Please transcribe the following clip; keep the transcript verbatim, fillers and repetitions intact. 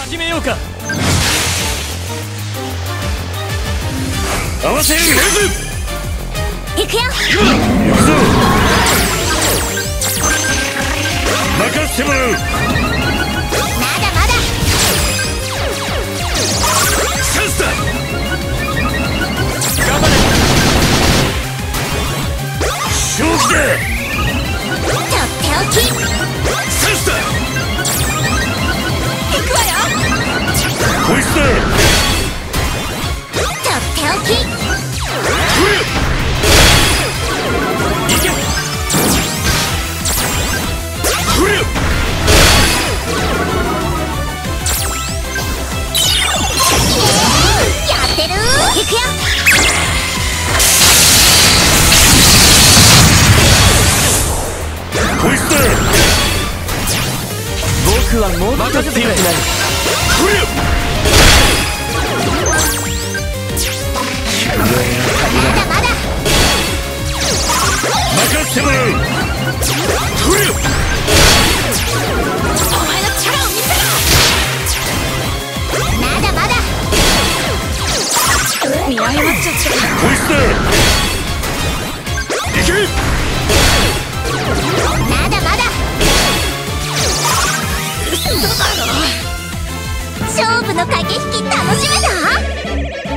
始めようか。 合わせる。 行くよ。 行くぞ。任せてもらう。 まだまだ。 チャンスだ。 頑張れ。 勝負だ。 とっておき。 チャンスだ。 行くわよ。 こいつだ。 とっておき。 いけ。 これ。 やってる。行くよ。 こいつだ。 僕はもっと強くなる。 これ。 まだまだ。 任せてもらう。これ。 お前の力を見せろ。まだまだ。見誤っちゃった。 こいつだ。行け。 まだまだ。嘘だろ。勝負の駆け引き楽しみだ。